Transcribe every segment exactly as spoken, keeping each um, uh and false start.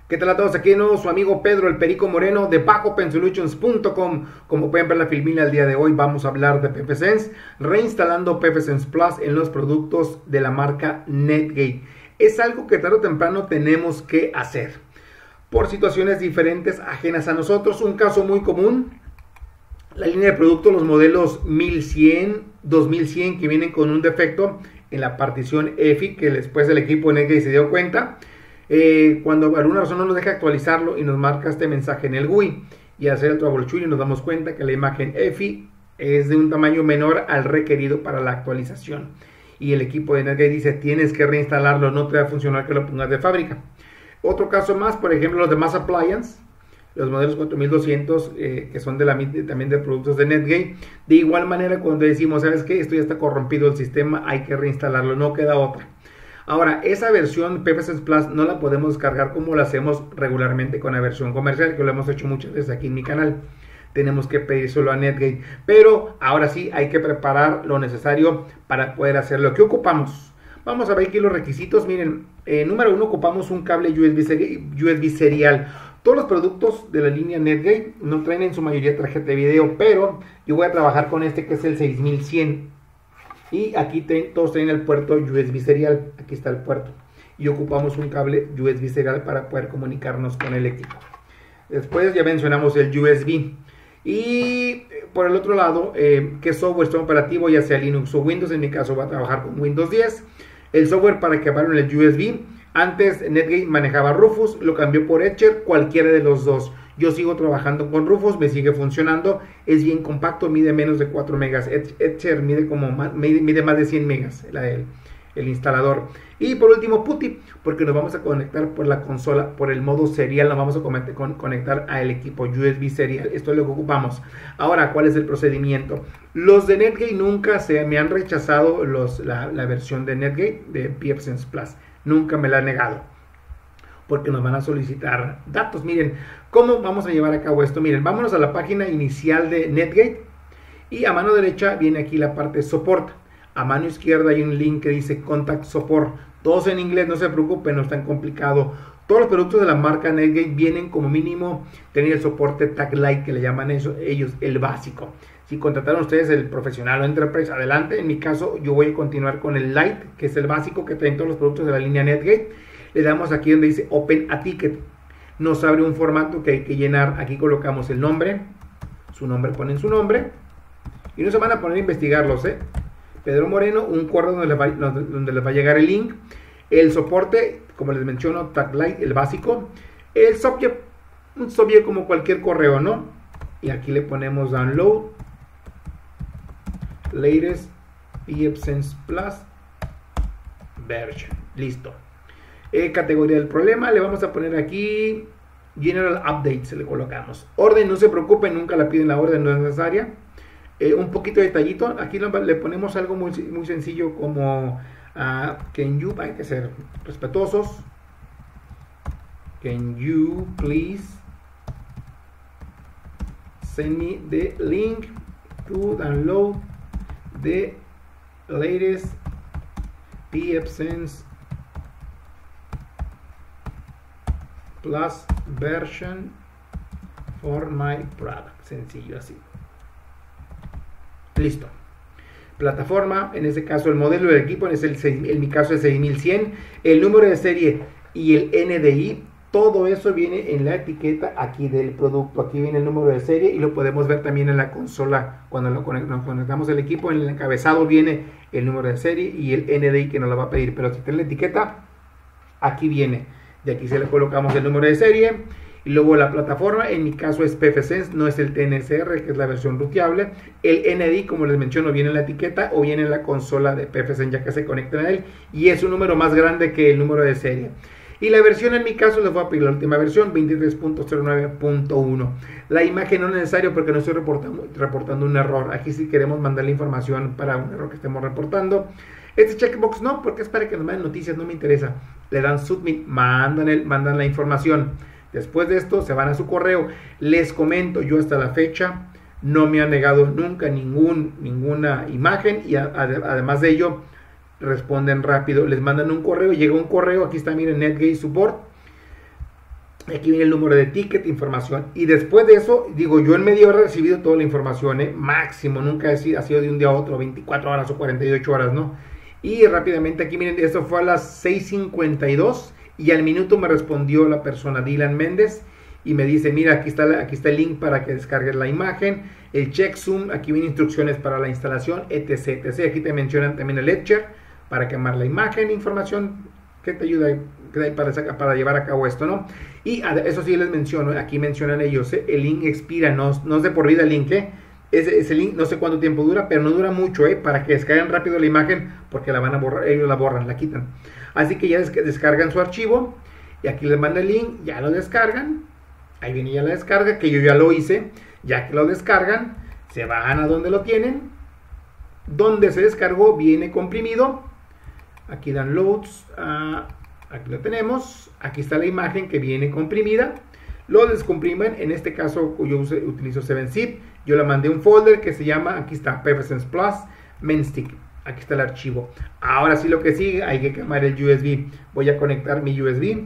¿Qué tal a todos? Aquí de nuevo su amigo Pedro el Perico Moreno de Bajo Pen Solutions punto com. Como pueden ver la filmina el día de hoy vamos a hablar de PFSense, reinstalando PFSense Plus en los productos de la marca Netgate. Es algo que tarde o temprano tenemos que hacer por situaciones diferentes ajenas a nosotros. Un caso muy común, la línea de productos, los modelos mil cien, dos mil cien que vienen con un defecto en la partición E F I, que después el equipo de Netgate se dio cuenta. Eh, cuando por alguna razón no nos deja actualizarlo y nos marca este mensaje en el G U I y hacer el troubleshooting, nos damos cuenta que la imagen E F I es de un tamaño menor al requerido para la actualización y el equipo de Netgate dice tienes que reinstalarlo, no te va a funcionar que lo pongas de fábrica. Otro caso más, por ejemplo, los demás appliance, los modelos cuatro mil doscientos eh, que son de la, también de productos de Netgate. De igual manera, cuando decimos, ¿sabes qué? Esto ya está corrompido el sistema, hay que reinstalarlo, no queda otra. Ahora, esa versión PFSense Plus no la podemos descargar como lo hacemos regularmente con la versión comercial, que lo hemos hecho muchas veces aquí en mi canal. Tenemos que pedírselo a Netgate, pero ahora sí hay que preparar lo necesario para poder hacerlo. ¿Qué ocupamos? Vamos a ver aquí los requisitos. Miren, eh, número uno, ocupamos un cable U S B, seri U S B serial. Todos los productos de la línea Netgate no traen en su mayoría tarjeta de video, pero yo voy a trabajar con este que es el seis mil cien. Y aquí ten, todos tienen el puerto U S B serial. Aquí está el puerto. Y ocupamos un cable U S B serial para poder comunicarnos con el equipo. Después ya mencionamos el U S B. Y por el otro lado, eh, ¿qué software está operativo? Ya sea Linux o Windows. En mi caso va a trabajar con Windows diez. El software para que abran el U S B. Antes Netgate manejaba Rufus, lo cambió por Etcher, cualquiera de los dos. Yo sigo trabajando con Rufus, me sigue funcionando, es bien compacto, mide menos de cuatro megas. Etcher mide como más, mide más de cien megas la, el, el instalador. Y por último PuTTY, porque nos vamos a conectar por la consola, por el modo serial, nos vamos a conectar al equipo U S B serial. Esto es lo que ocupamos. Ahora, ¿cuál es el procedimiento? Los de Netgate nunca se me han rechazado los, la, la versión de Netgate de PFSense Plus. Nunca me la han negado, porque nos van a solicitar datos. Miren, ¿cómo vamos a llevar a cabo esto? Miren, vámonos a la página inicial de Netgate y a mano derecha viene aquí la parte Support. A mano izquierda hay un link que dice Contact Support. Todos en inglés, no se preocupen, no es tan complicado. Todos los productos de la marca Netgate vienen como mínimo tener el soporte Tag Lite, que le llaman eso, ellos el básico. Si contrataron ustedes el profesional o enterprise, adelante. En mi caso yo voy a continuar con el Lite, que es el básico que traen todos los productos de la línea Netgate. Le damos aquí donde dice Open a Ticket. Nos abre un formato que hay que llenar. Aquí colocamos el nombre, su nombre, ponen su nombre y no se van a poner a investigarlos, ¿eh? Pedro Moreno, un correo donde les, va, donde les va a llegar el link. El soporte, como les menciono, Tag Lite, el básico. El subject, un subject como cualquier correo, ¿no? Y aquí le ponemos Download Latest PFSense Plus Version. Listo. Eh, categoría del problema, le vamos a poner aquí General Updates, le colocamos. Orden, no se preocupen, nunca la piden la orden, no es necesaria. Eh, un poquito de detallito, aquí le ponemos algo muy, muy sencillo como uh, Can you, hay que ser respetuosos. Can you please send me the link to download the latest PFSense Plus version for my product. Sencillo así. Listo. Plataforma, en este caso el modelo del equipo, es el seis, en mi caso el seis mil cien. El número de serie y el N D I, todo eso viene en la etiqueta aquí del producto. Aquí viene el número de serie y lo podemos ver también en la consola cuando lo conectamos, conectamos el equipo. En el encabezado viene el número de serie y el N D I que nos lo va a pedir, pero si está en la etiqueta, aquí viene. De aquí se le colocamos el número de serie y luego la plataforma. En mi caso es PFSense, no es el T N S R, que es la versión ruteable. El N D I, como les menciono, viene en la etiqueta o viene en la consola de PFSense ya que se conecta a él y es un número más grande que el número de serie. Y la versión, en mi caso, les voy a pedir la última versión, veintitrés punto cero nueve punto uno. La imagen no es necesario porque no estoy reportando, reportando un error. Aquí sí queremos mandar la información para un error que estemos reportando. Este checkbox no, porque es para que nos manden noticias, no me interesa. Le dan submit, mandan, el, mandan la información. Después de esto se van a su correo. Les comento, yo hasta la fecha no me han negado nunca ningún, ninguna imagen y a, a, además de ello responden rápido. Les mandan un correo, llega un correo, aquí está, miren, Netgate Support. Aquí viene el número de ticket, información. Y después de eso, digo, yo en media hora he recibido toda la información, ¿eh? Máximo, nunca ha sido, ha sido de un día a otro, veinticuatro horas o cuarenta y ocho horas, ¿no? Y rápidamente aquí miren, esto fue a las seis cincuenta y dos y al minuto me respondió la persona, Dylan Méndez, y me dice, mira, aquí está, aquí está el link para que descargues la imagen, el checksum, aquí vienen instrucciones para la instalación, etc, etc. Aquí te mencionan también el Etcher para quemar la imagen, información que te ayuda para, para llevar a cabo esto, ¿no? Y eso sí les menciono, aquí mencionan ellos, ¿eh? El link expira, no, no es de por vida el link, ¿eh? Ese, ese link no sé cuánto tiempo dura, pero no dura mucho, ¿eh? Para que descarguen rápido la imagen, porque la van a borrar, ellos la borran, la quitan. Así que ya descargan su archivo, y aquí les manda el link, ya lo descargan, ahí viene ya la descarga, que yo ya lo hice, ya que lo descargan, se van a donde lo tienen, donde se descargó, viene comprimido, aquí dan loads, uh, aquí lo tenemos, aquí está la imagen que viene comprimida, lo descomprimen, en este caso yo use, utilizo seven zip, yo le mandé un folder que se llama, aquí está, PFSense Plus, Mainstick, aquí está el archivo. Ahora sí lo que sigue, hay que quemar el U S B, voy a conectar mi U S B,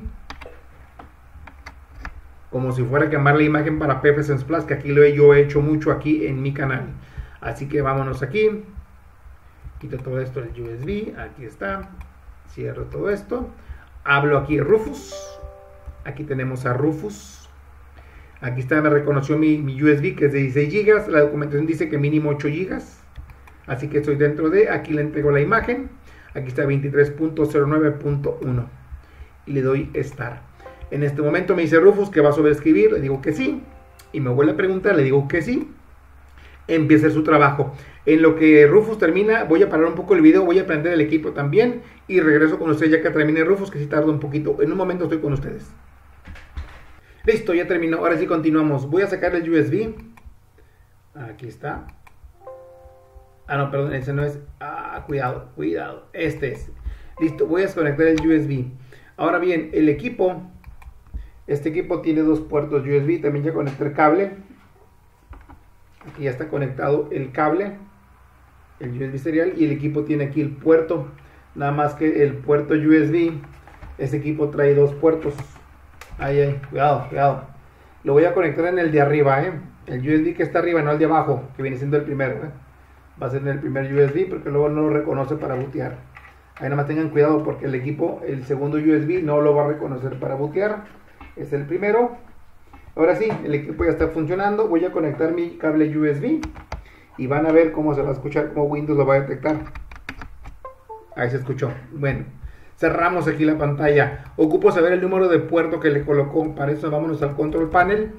como si fuera a quemar la imagen para PFSense Plus, que aquí lo he, yo he hecho mucho aquí en mi canal. Así que vámonos aquí, quito todo esto del U S B, aquí está, cierro todo esto, hablo aquí Rufus, aquí tenemos a Rufus, aquí está, me reconoció mi, mi U S B que es de dieciséis gigas, la documentación dice que mínimo ocho gigas, así que estoy dentro de, aquí le entrego la imagen, aquí está veintitrés punto cero nueve punto uno y le doy Start. En este momento me dice Rufus que va a sobreescribir, le digo que sí, y me vuelve a preguntar, le digo que sí, empieza su trabajo. En lo que Rufus termina, voy a parar un poco el video, voy a prender el equipo también, y regreso con ustedes ya que termine Rufus, que sí tarda un poquito. En un momento estoy con ustedes. Listo, ya terminó, ahora sí continuamos. Voy a sacar el U S B, aquí está. Ah, no, perdón, ese no es, ah, cuidado, cuidado, este es. Listo, voy a desconectar el U S B. Ahora bien, el equipo... Este equipo tiene dos puertos U S B, también ya conecté el cable. Aquí ya está conectado el cable, el U S B serial, y el equipo tiene aquí el puerto. Nada más que el puerto U S B, este equipo trae dos puertos. Ahí, ahí, cuidado, cuidado. Lo voy a conectar en el de arriba, ¿eh? El U S B que está arriba, no el de abajo, que viene siendo el primero, ¿eh? Va a ser en el primer U S B porque luego no lo reconoce para bootear. Ahí nada más tengan cuidado porque el equipo, el segundo U S B no lo va a reconocer para bootear. Es el primero. Ahora sí, el equipo ya está funcionando. Voy a conectar mi cable U S B y van a ver cómo se va a escuchar, cómo Windows lo va a detectar. Ahí se escuchó. Bueno, cerramos aquí la pantalla. Ocupo saber el número de puerto que le colocó. Para eso vámonos al Control Panel.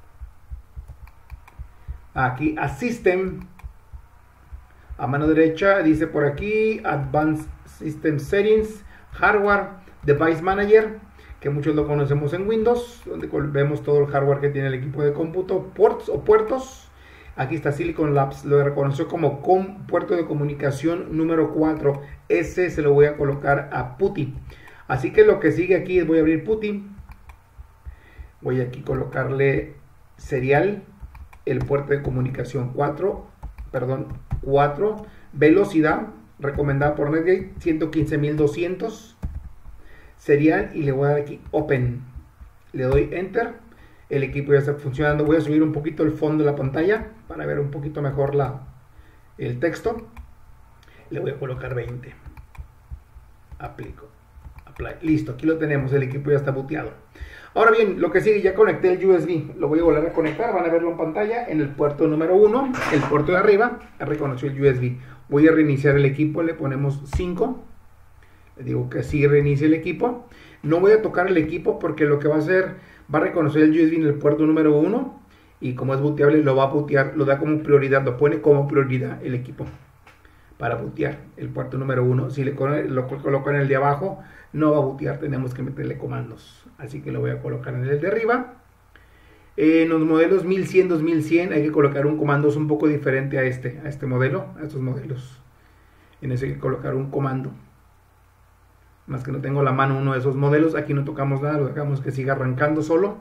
Aquí a System. A mano derecha dice por aquí Advanced System Settings, Hardware, Device Manager, que muchos lo conocemos en Windows, donde vemos todo el hardware que tiene el equipo de cómputo, ports o puertos. Aquí está Silicon Labs, lo reconoció como com, puerto de comunicación número cuatro. Ese se lo voy a colocar a PuTTY. Así que lo que sigue aquí es voy a abrir PuTTY. Voy aquí a colocarle serial, el puerto de comunicación cuatro, perdón, cuatro. Velocidad recomendada por Netgate ciento quince mil doscientos. Serial y le voy a dar aquí Open, le doy Enter, el equipo ya está funcionando. Voy a subir un poquito el fondo de la pantalla para ver un poquito mejor la, el texto. Le voy a colocar veinte, aplico, apply. Listo, aquí lo tenemos, el equipo ya está booteado. Ahora bien, lo que sigue, ya conecté el U S B, lo voy a volver a conectar, van a verlo en pantalla, en el puerto número uno, el puerto de arriba, reconoció el U S B. Voy a reiniciar el equipo, le ponemos cinco. Le digo que sí reinicie el equipo. No voy a tocar el equipo porque lo que va a hacer, va a reconocer el U S B en el puerto número uno y como es booteable lo va a bootear, lo da como prioridad, lo pone como prioridad el equipo para bootear el puerto número uno. Si le lo coloco en el de abajo, no va a bootear, tenemos que meterle comandos. Así que lo voy a colocar en el de arriba. En los modelos mil cien, dos mil cien hay que colocar un comando un poco diferente a este, a este modelo, a estos modelos. En ese hay que colocar un comando. Más que no tengo la mano uno de esos modelos, aquí no tocamos nada, lo dejamos que siga arrancando solo.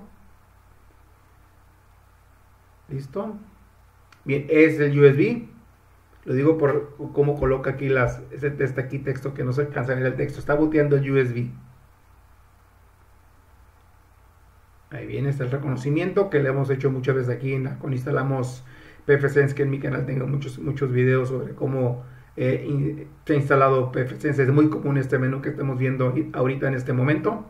Listo. Bien, es el U S B. Lo digo por cómo coloca aquí las, ese texto aquí, texto que no se alcanza a ver el texto. Está booteando el U S B. Ahí viene, está el reconocimiento que le hemos hecho muchas veces aquí en la, cuando instalamos pfSense, que en mi canal tengo muchos, muchos videos sobre cómo eh, in, se ha instalado pfSense. Es muy común este menú que estamos viendo ahorita en este momento.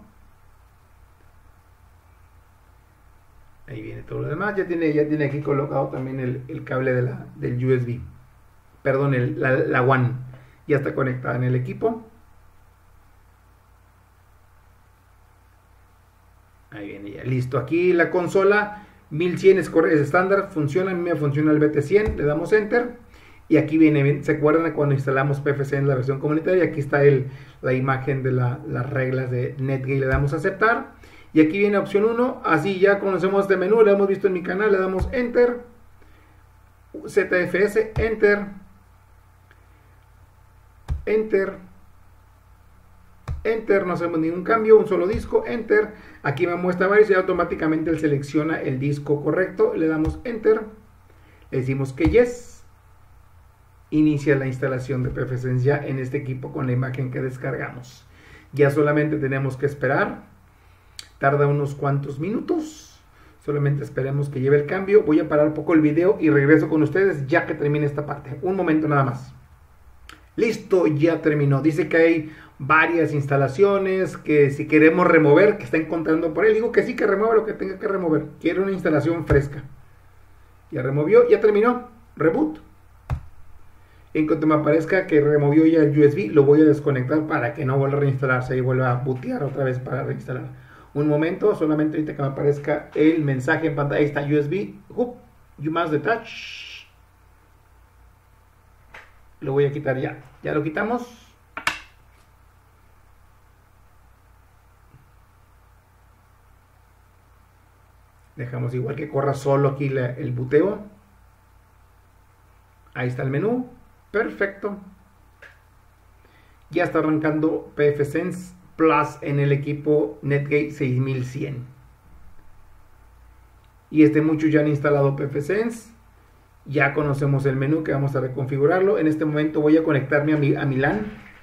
Ahí viene todo lo demás. Ya tiene, ya tiene aquí colocado también el, el cable de la, del U S B. Perdón, el, la, la WAN. Ya está conectada en el equipo. Ahí viene ya, listo. Aquí la consola mil cien es, es estándar, funciona, a mí me funciona el B T cien, le damos enter. Y aquí viene, ¿se acuerdan de cuando instalamos pfSense en la versión comunitaria? Aquí está el, la imagen de la, las reglas de NetGate, le damos a aceptar. Y aquí viene opción uno, así ya conocemos este menú, lo hemos visto en mi canal, le damos enter. Z F S, enter. Enter. Enter, no hacemos ningún cambio, un solo disco, enter. Aquí me muestra varios y automáticamente él selecciona el disco correcto. Le damos enter, le decimos que yes. Inicia la instalación de pfSense ya en este equipo con la imagen que descargamos. Ya solamente tenemos que esperar. Tarda unos cuantos minutos. Solamente esperemos que lleve el cambio. Voy a parar un poco el video y regreso con ustedes ya que termine esta parte. Un momento nada más. Listo, ya terminó. Dice que hay varias instalaciones que si queremos remover, que está encontrando por él. Digo que sí, que remueva lo que tenga que remover. Quiero una instalación fresca. Ya removió, ya terminó. Reboot. En cuanto me aparezca que removió ya el U S B, lo voy a desconectar para que no vuelva a reinstalarse y vuelva a bootear otra vez para reinstalar. Un momento, solamente ahorita que me aparezca el mensaje en pantalla. Ahí está U S B. Uh, you must detach. Lo voy a quitar ya. Ya lo quitamos. Dejamos igual que corra solo aquí la, el buteo. Ahí está el menú. Perfecto. Ya está arrancando pfSense Plus en el equipo NetGate seis mil cien. Y este muchos ya han instalado pfSense. Ya conocemos el menú que vamos a reconfigurarlo. En este momento voy a conectarme a mi, a mi LAN.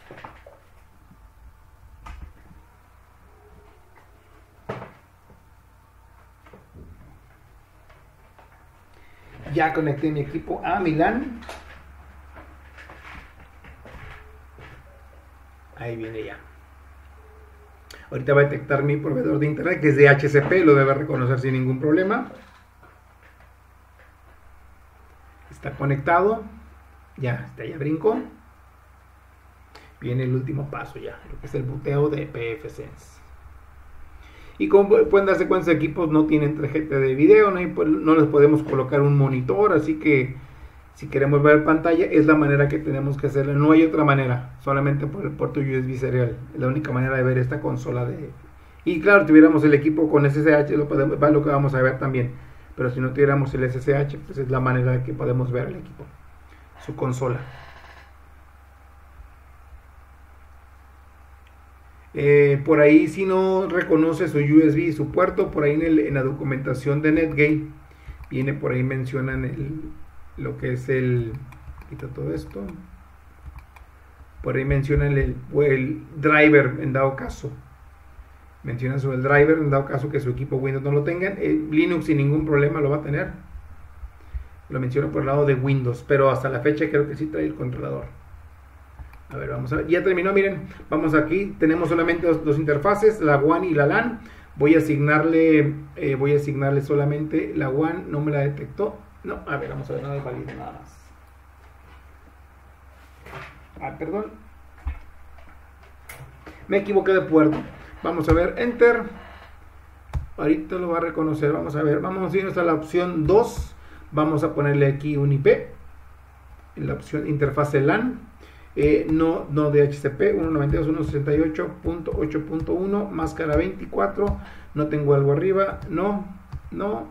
Ya conecté mi equipo a mi LAN. Ahí viene ya. Ahorita va a detectar mi proveedor de internet, que es de H C P, lo debe reconocer sin ningún problema. Está conectado. Ya, está, ya brincó. Viene el último paso ya, lo que es el boteo de pfSense. Y como pueden darse cuenta, los equipos no tienen tarjeta de video, no, hay, no les podemos colocar un monitor, así que si queremos ver pantalla es la manera que tenemos que hacerlo. No hay otra manera, solamente por el puerto U S B serial. Es la única manera de ver esta consola de... Y claro, si tuviéramos el equipo con S S H, lo, podemos, lo que vamos a ver también. Pero si no tuviéramos el S S H, pues es la manera que podemos ver el equipo, su consola. Eh, por ahí, si no reconoce su U S B y su puerto, por ahí en, el, en la documentación de NetGate viene, por ahí mencionan el, lo que es el, quita todo esto, por ahí mencionan el, el driver en dado caso, mencionan sobre el driver en dado caso que su equipo Windows no lo tengan. El Linux sin ningún problema lo va a tener, lo menciono por el lado de Windows, pero hasta la fecha creo que sí trae el controlador. A ver, vamos a ver, ya terminó, miren, vamos aquí, tenemos solamente dos, dos interfaces, la WAN y la LAN. Voy a asignarle, eh, voy a asignarle solamente la WAN, no me la detectó, no, a ver, vamos a ver, nada de válido, nada más. Ah, perdón, me equivoqué de puerto. Vamos a ver, enter, ahorita lo va a reconocer, vamos a ver, vamos a ir hasta la opción dos, vamos a ponerle aquí un I P, en la opción interfase LAN. Eh, no, no de H C P, uno noventa y dos punto uno sesenta y ocho punto ocho punto uno, máscara veinticuatro, no tengo algo arriba, no, no,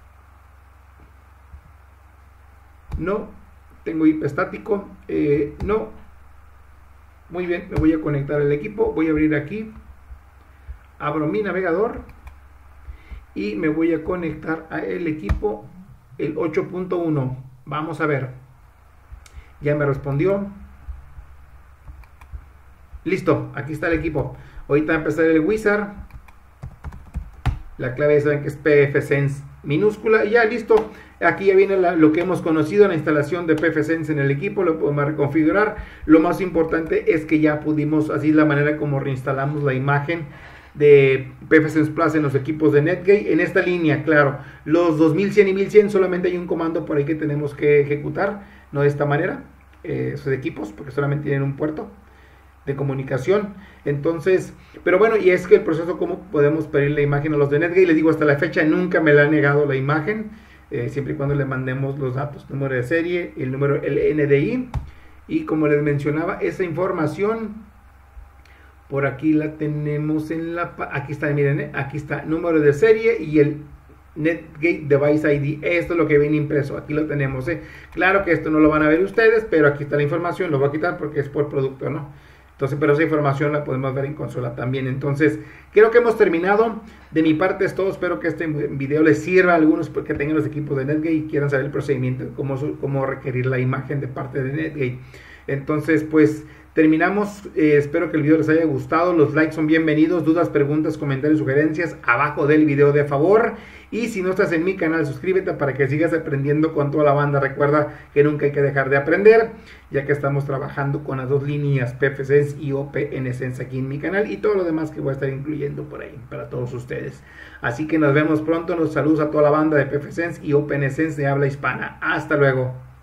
no, tengo I P estático, eh, no, muy bien, me voy a conectar al equipo, voy a abrir aquí, abro mi navegador y me voy a conectar a el equipo, el ocho punto uno, vamos a ver, ya me respondió. Listo, aquí está el equipo. Ahorita va a empezar el wizard. La clave ya saben que es pfSense minúscula. Y ya listo. Aquí ya viene la, lo que hemos conocido, la instalación de pfSense en el equipo. Lo podemos reconfigurar. Lo más importante es que ya pudimos, así es la manera como reinstalamos la imagen de pfSense Plus en los equipos de Netgate. En esta línea, claro, los dos mil cien y mil cien solamente hay un comando por ahí que tenemos que ejecutar, no de esta manera, eh, esos equipos, porque solamente tienen un puerto de comunicación. Entonces, pero bueno, y es que el proceso, cómo podemos pedir la imagen a los de Netgate, les digo, hasta la fecha nunca me la ha negado la imagen, eh, siempre y cuando le mandemos los datos, número de serie, el número, el N D I, y como les mencionaba, esa información por aquí la tenemos en la, aquí está, miren, eh, aquí está, número de serie y el Netgate Device I D. Esto es lo que viene impreso, aquí lo tenemos, eh. Claro que esto no lo van a ver ustedes, pero aquí está la información, lo voy a quitar porque es por producto, ¿no? Entonces, pero esa información la podemos ver en consola también. Entonces, creo que hemos terminado. De mi parte es todo. Espero que este video les sirva a algunos que tengan los equipos de Netgate y quieran saber el procedimiento, cómo, cómo requerir la imagen de parte de Netgate. Entonces, pues terminamos. Eh, espero que el video les haya gustado. Los likes son bienvenidos. Dudas, preguntas, comentarios, sugerencias abajo del video, de favor. Y si no estás en mi canal, suscríbete para que sigas aprendiendo con toda la banda. Recuerda que nunca hay que dejar de aprender, ya que estamos trabajando con las dos líneas pfSense y OpenSense aquí en mi canal y todo lo demás que voy a estar incluyendo por ahí para todos ustedes. Así que nos vemos pronto. Nos saludos a toda la banda de pfSense y OpenSense de habla hispana. Hasta luego.